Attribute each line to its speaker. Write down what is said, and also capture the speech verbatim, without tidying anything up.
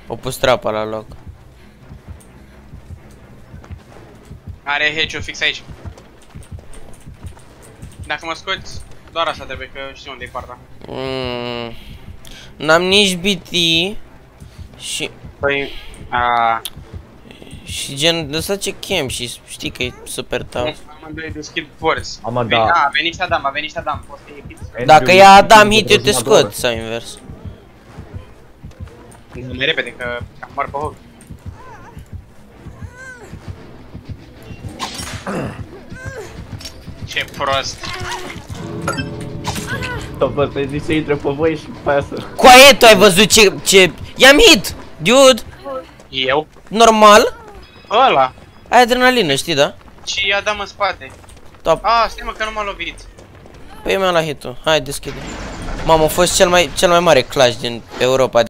Speaker 1: O pus trapa la loc.
Speaker 2: Are hedge-ul fix aici. Dacă mă scoți, doar asta trebuie, că știu unde e partea.
Speaker 1: Mm. N-am nici B T și...
Speaker 2: Păi... A...
Speaker 1: Și gen, ăsta ce chem și știi că e super tough.
Speaker 2: Amândoi deschid porți.
Speaker 3: Am
Speaker 2: Da,
Speaker 3: da.
Speaker 2: a venit și Adam, a venit și Adam, poți să iei hit.
Speaker 1: Dacă ia Adam hit, eu te scot, sau invers.
Speaker 2: Mai repede, că am mor pe hog. Ce prost.
Speaker 3: Bă, să-i zici să intre pe voi și pe aia să...
Speaker 1: Coaie, tu ai văzut ce... ce... I-am hit! Dude!
Speaker 2: Eu?
Speaker 1: Normal?
Speaker 2: Ăla.
Speaker 1: Ai adrenalină, știi, da?
Speaker 2: Și Adam în spate.
Speaker 1: Top.
Speaker 2: A, stai mă că nu m-a lovit.
Speaker 1: Păi eu mi-am la hit-ul. Hai, deschide. Mamă, a fost cel mai, cel mai mare clash din Europa.